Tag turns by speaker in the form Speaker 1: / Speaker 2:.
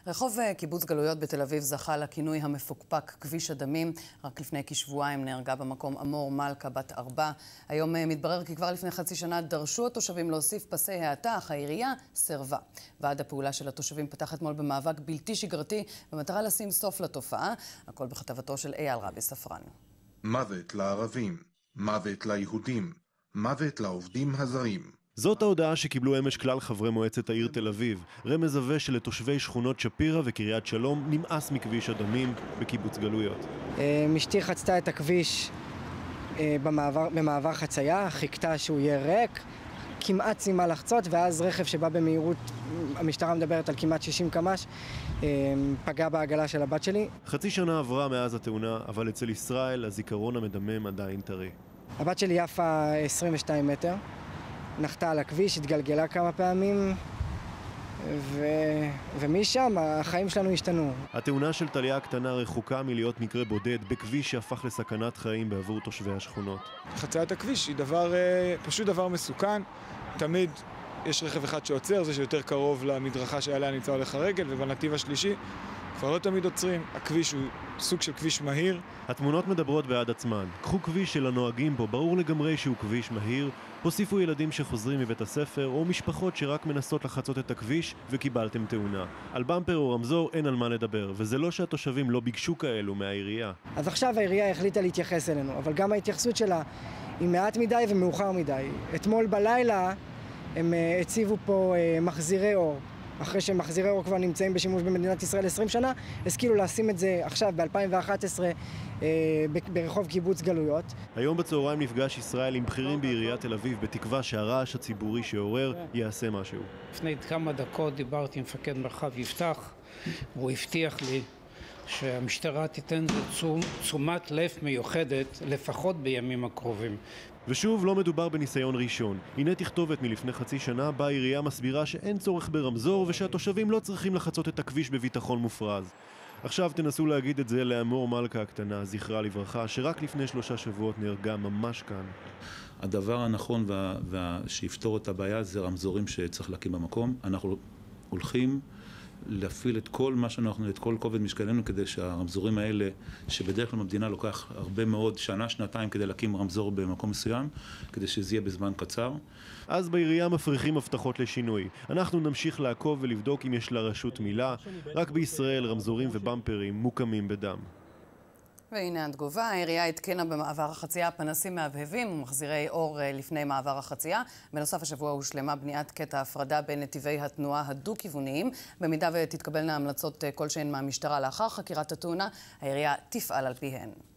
Speaker 1: רחוב קיבוץ גלויות בתל אביב זכה לכינוי המפוקפק כביש הדמים. רק לפני כשבועיים נהרגה במקום אמור מלכה בת 4. היום מתברר כי כבר לפני חצי שנה דרשו התושבים להוסיף פסי האטה, אך העירייה סירבה. ועד הפעולה של התושבים פתח אתמול במאבק בלתי שגרתי במטרה לשים סוף לתופעה. הכל בכתבתו של אייל רבי ספרן.
Speaker 2: מוות לערבים, מוות ליהודים, מוות לעובדים הזרים.
Speaker 3: זאת ההודעה שקיבלו אמש כלל חברי מועצת העיר תל אביב. רמז עבה שלתושבי שכונות שפירא וקריית שלום נמאס מכביש הדמים בקיבוץ גלויות.
Speaker 4: משתי חצתה את הכביש במעבר חצייה, חיכתה שהוא יהיה ריק, כמעט סיימה לחצות, ואז רכב שבא במהירות, המשטרה מדברת על כמעט 60 קמ"ש, פגע בעגלה של הבת שלי.
Speaker 3: חצי שנה עברה מאז התאונה, אבל אצל ישראל הזיכרון המדמם עדיין טרי.
Speaker 4: הבת שלי יפה 22 מטר. נחתה על הכביש, התגלגלה כמה פעמים, ומשם החיים שלנו השתנו.
Speaker 3: התאונה של טליה הקטנה רחוקה מלהיות מקרה בודד בכביש שהפך לסכנת חיים בעבור תושבי השכונות.
Speaker 5: חציית הכביש היא פשוט דבר מסוכן. תמיד יש רכב אחד שעוצר, זה שיותר קרוב למדרכה שעליה נמצא הולך הרגל, ובנתיב השלישי כבר לא תמיד עוצרים. הכביש הוא סוג של כביש מהיר.
Speaker 3: התמונות מדברות בעד עצמן. קחו כביש של הנוהגים בו, ברור לגמרי שהוא כביש מהיר. הוסיפו ילדים שחוזרים מבית הספר או משפחות שרק מנסות לחצות את הכביש וקיבלתם תאונה. על במפר או רמזור אין על מה לדבר, וזה לא שהתושבים לא ביקשו כאלו מהעירייה.
Speaker 4: אז עכשיו העירייה החליטה להתייחס אלינו, אבל גם ההתייחסות שלה היא מעט מדי ומאוחר מדי. אתמול בלילה הם הציבו פה מחזירי אור. אחרי שמחזירי אור כבר נמצאים בשימוש במדינת ישראל 20 שנה, השכילו לשים את זה עכשיו ב-2011 ברחוב קיבוץ גלויות.
Speaker 3: היום בצהריים נפגש ישראל עם בכירים בעיריית תל אביב בתקווה שהרעש הציבורי שעורר יעשה משהו.
Speaker 6: לפני כמה דקות דיברתי עם מפקד מרחב יפתח, והוא הבטיח לי שהמשטרה תיתן תשומת לב מיוחדת לפחות בימים הקרובים.
Speaker 3: ושוב, לא מדובר בניסיון ראשון. הנה תכתובת מלפני חצי שנה בה העירייה מסבירה שאין צורך ברמזור ושהתושבים לא צריכים לחצות את הכביש בביטחון מופרז. עכשיו תנסו להגיד את זה לאמור מלכה הקטנה, זכרה לברכה, שרק לפני 3 שבועות נהרגה ממש כאן.
Speaker 7: הדבר הנכון שיפתור את הבעיה זה רמזורים שצריך להקים במקום. אנחנו הולכים להפעיל את כל מה שאנחנו, את כל כובד משקלנו, כדי שהרמזורים האלה, שבדרך כלל במדינה לוקח הרבה מאוד, שנה, שנתיים, כדי להקים רמזור במקום מסוים, כדי שזה יהיה בזמן קצר.
Speaker 3: אז בעירייה מפריחים הבטחות לשינוי. אנחנו נמשיך לעקוב ולבדוק אם יש לרשות מילה. רק בישראל רמזורים ובמפרים מוקמים בדם.
Speaker 1: והנה התגובה, העירייה התקנה במעבר החצייה פנסים מהבהבים ומחזירי אור לפני מעבר החצייה. בנוסף השבוע הושלמה בניית קטע הפרדה בין נתיבי התנועה הדו-כיווניים. במידה ותתקבלנה המלצות כלשהן מהמשטרה לאחר חקירת התאונה, העירייה תפעל על פיהן.